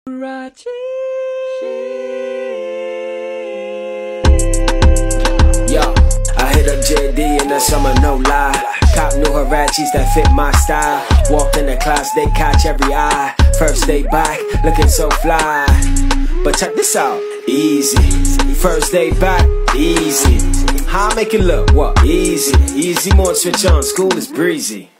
Huarache. Yo, I hit up JD in the summer, no lie. Cop new Huaraches that fit my style. Walked in the class, they catch every eye. First day back, looking so fly. But check this out, easy. First day back, easy. How I make it look, what? Easy. Easy mode switch on, school is breezy.